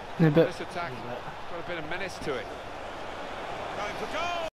Yeah, but This attack got a bit of menace to it. Going for goal!